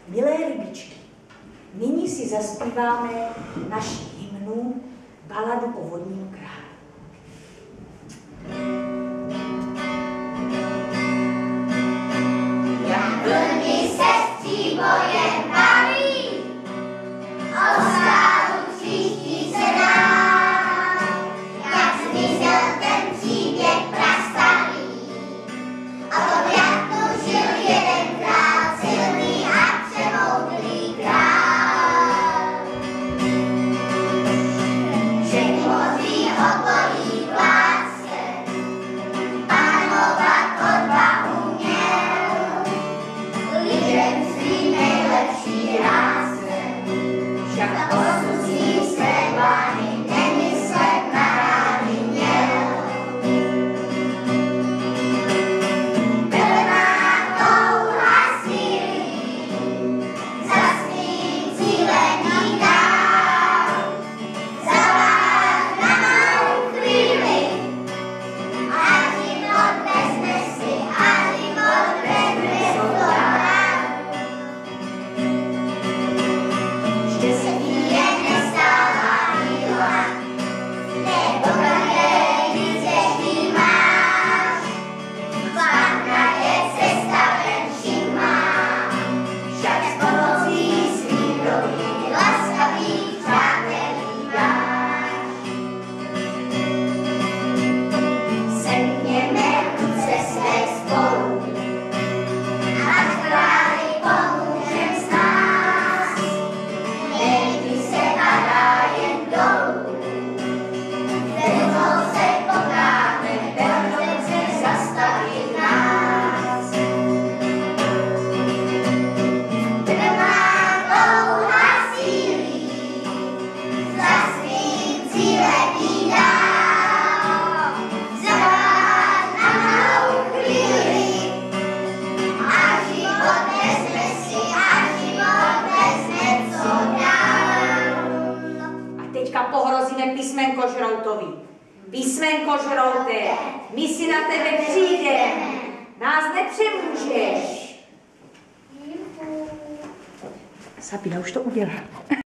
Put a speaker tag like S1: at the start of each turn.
S1: Milé rybičky, nyní si zaspíváme naši hymnu Baladu o vodním králi.
S2: Jak vlny se stříbojem baví, o skálu tříští se dál, jak zmizel ten příběh prastarý. A to jak tu žil jeden král, silný a přemoudrý král. Všech moří okolí vládce, panovat odvahu měl, lidem svým nejlepší rásce, však osud svým své plány nemyslet na rány měl. Plná touha síly, za svým cílem jít dál, zavát na malou chvíli, a život vezme si, a život vezme to dál. Štěstí je nestálá výhoda, nebo každý zježdí máš, zpátna je cesta ven všimá, však s pomocí svých dobrých, laskavých přátelí dáš. Sedněme ruce své spolu, ať králi pomůžem s nás, nejdi se a dá jen dolů. Vedou se potáhne, vedou se zastavit nás. Plná touha sílí, za svým cílem jít dál, zavát na malou chvíli, a život vezme si, a život vezme co dál.
S1: A teďka pohrozíme písmenko žroutovi. Písmenko žrouté, my si na tebe přijdeme, nás nepřemůžeš. Sabina už to udělá.